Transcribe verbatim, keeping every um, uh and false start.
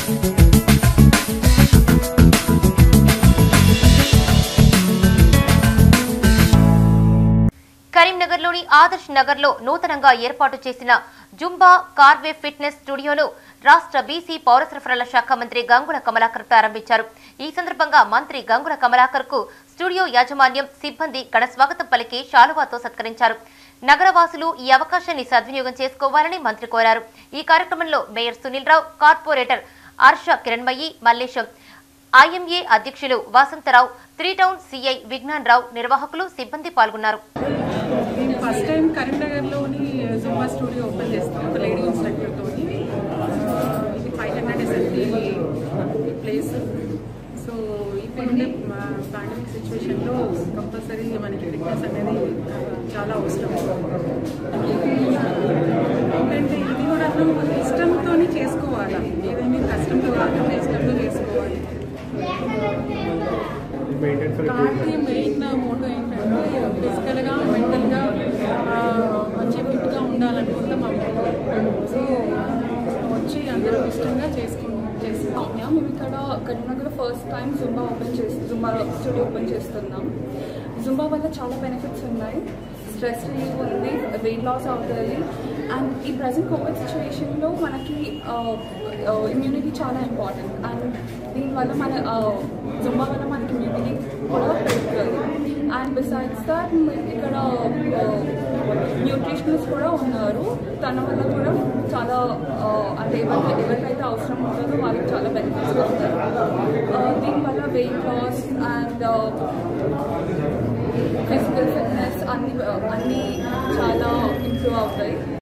కరీంనగర్లోని ఆదర్శ్ నగర్లో నూతనంగా ఏర్పాటు చేసిన జుంబా కార్వే ఫిట్నెస్ స్టూడియోను రాష్ట్ర బీసీ పౌర సరఫరాల శాఖ మంత్రి గంగుల కమలాకర్ ప్రారంభించారు. ఈ సందర్భంగా మంత్రి గంగుల కమలాకర్ కు స్టూడియో యాజమాన్యం సిబ్బంది ఘన స్వాగతం పలికి శాలువాతో సత్కరించారు. నగరవాసులు ఈ అవకాశాన్ని సద్వినియోగం చేసుకోవాలని మంత్రి కోరారు. ఈ కార్యక్రమంలో mayor Sunil Rao, corporator Harsha Kiranmayi, Mallesham, IMA అధ్యక్షులు Vasantharao, three town CI Vignan Rao, నిర్వాహకులు, సిబ్బంది పాల్గొన్నారు. ఫస్ట్ టైం కరీంనగర్లోని జుంబా స్టూడియో ఓపెన్ చేస్తాం ఒక లేడీ ఇన్స్ట్రక్టర్తో. ఇది five hundred SLT place. So ఈ పాండమిక్ పాండమిక్ సిచ్యువేషన్లో కంపల్సరీ మనకి ఫిట్నెస్ అనేది చాలా అవసరం. ఏంటంటే ఇది కూడా ఇష్టంతో చేసుకోవాలి, ఏదైనా కష్టంతో కాకుండా ఇష్టంతో చేసుకోవాలి. కాబట్టి మెయిన్ మోటో ఏంటంటే ఫిజికల్గా మెంటల్గా మంచి ఫిట్గా ఉండాలనుకుంటే మా సో వచ్చి అందరూ ఇష్టంగా చేసుకుంటాం చేసుకుంటాం మేము ఇక్కడ Karimnagar first time zumba open చేసి జుంబా స్టూడియో ఓపెన్ చేస్తున్నాం. జుంబా వల్ల చాలా బెనిఫిట్స్ ఉన్నాయి. స్ట్రెస్ రిలీఫ్ ఉంది, వెయిట్ లాస్ అవుతుంది. అండ్ ఈ ప్రజెంట్ కోవిడ్ సిచ్యువేషన్లో మనకి ఇమ్యూనిటీ చాలా ఇంపార్టెంట్. అండ్ దీనివల్ల మన జుంబా వల్ల మనకి ఇమ్యూనిటీ కూడా పెరుగుతుంది. అండ్ బిసైడ్స్ దాట్ ఇక్కడ న్యూట్రిషనిస్ట్ కూడా ఉన్నారు. తన వల్ల కూడా చాలా అంటే ఎవరికి ఎవరికైతే అవసరం ఉంటుందో వాళ్ళకి చాలా బెనిఫిట్స్ వస్తారు. దీనివల్ల weight loss and physical fitness అన్ని అన్నీ చాలా ఇంప్రూవ్ అవుతాయి.